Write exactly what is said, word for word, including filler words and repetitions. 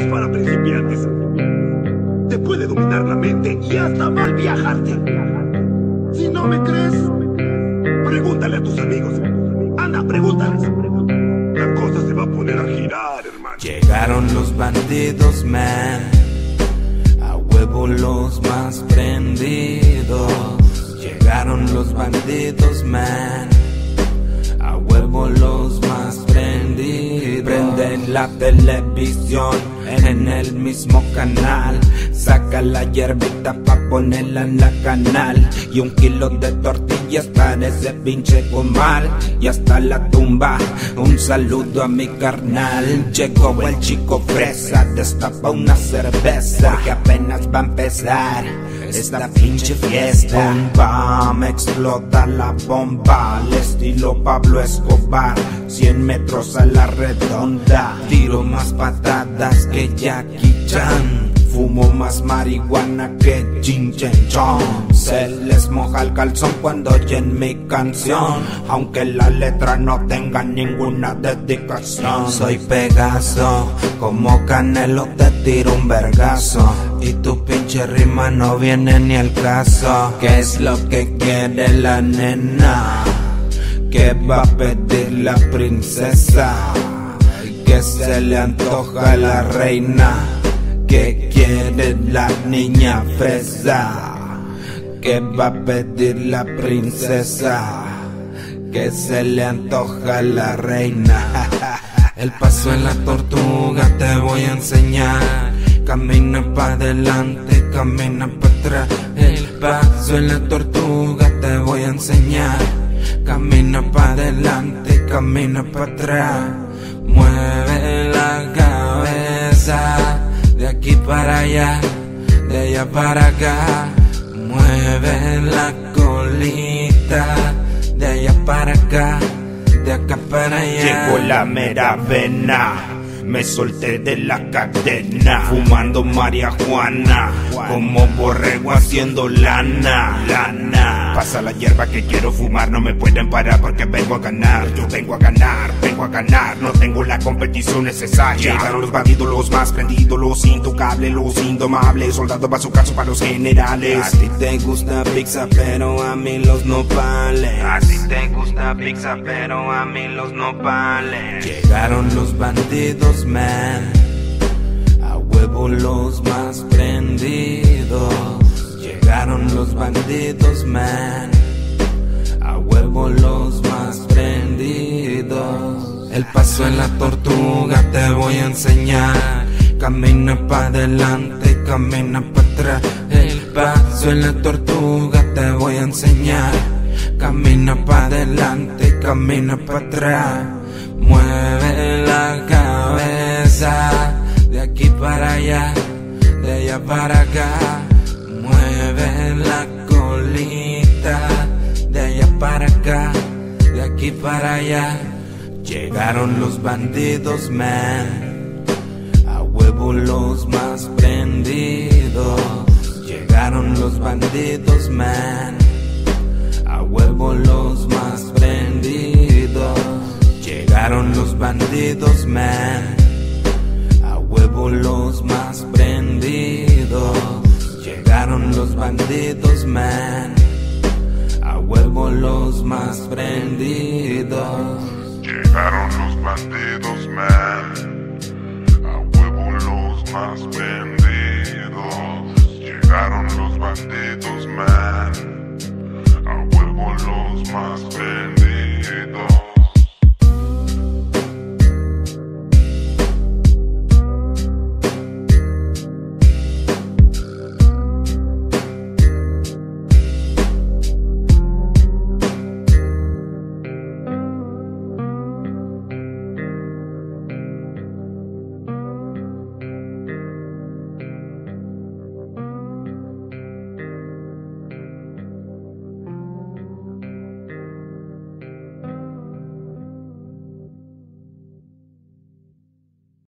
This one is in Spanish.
es para principiantes. Te puede dominar la mente y hasta mal viajarte. Si no me crees, pregúntale a tus amigos. Anda, pregúntales. La cosa se va a poner a girar, hermano. Llegaron los bandidos, man. A huevo los más prendidos. Llegaron los bandidos, man. A huevo los más prendidos. Prenden la televisión en el mismo canal. Saca la hierbita pa' ponerla en la canal. Y un kilo de tortillas para ese pinche comal. Y hasta la tumba, un saludo a mi carnal. Llegó el chico fresa, destapa una cerveza, porque apenas va a empezar esta pinche fiesta. Bomba, me explota la bomba, al estilo Pablo Escobar. Cien metros a la redonda, tiro más patadas que Jackie Chan. Fumo más marihuana que Jin Chen Chong. Se les moja el calzón cuando oyen mi canción, aunque la letra no tenga ninguna dedicación. Soy Pegaso, como Canelo te tiro un vergazo, y tu pinche rima no viene ni al caso. ¿Qué es lo que quiere la nena? ¿Qué va a pedir la princesa? ¿Qué se le antoja a la reina? ¿Qué quiere la niña fresa? ¿Qué va a pedir la princesa? ¿Qué se le antoja a la reina? El paso en la tortuga te voy a enseñar. Camina pa' adelante, camina pa' atrás. El paso en la tortuga te voy a enseñar. Camina pa' adelante, camina pa' atrás. Mueve la cabeza, de aquí para allá, de allá para acá. Mueve la colita, de allá para acá, de acá para allá. Llegó la mera vena, me solté de la cadena, fumando marihuana, como borrego haciendo lana, lana. Pasa la hierba que quiero fumar, no me pueden parar porque vengo a ganar. Yo vengo a ganar, vengo a ganar, no tengo la competición necesaria. Llegaron los bandidos, los más prendidos, los intocables, los indomables. Soldados va su caso para los generales. A ti te gusta pizza, pero a mí los nopales. A ti te gusta pizza, pero a mí los nopales. Llegaron los bandidos, man. A huevo los más prendidos. Llegaron los bandidos, man. A huevo los más prendidos. El paso en la tortuga te voy a enseñar. Camina pa' adelante, camina pa' atrás. El paso en la tortuga te voy a enseñar. Camina pa' adelante, camina pa' atrás. Mueve la cabeza, de aquí para allá, de allá para acá. Mueve la colita, de allá para acá, de aquí para allá. Llegaron los bandidos, man. A huevo los más prendidos. Llegaron los bandidos, man. A huevo los más prendidos. Llegaron los bandidos, man. A huevo los más prendidos. Llegaron los bandidos, man. A huevo los más prendidos. Llegaron los bandidos, man. A huevo los más prendidos. Llegaron los bandidos, man. A huevo los más prendidos.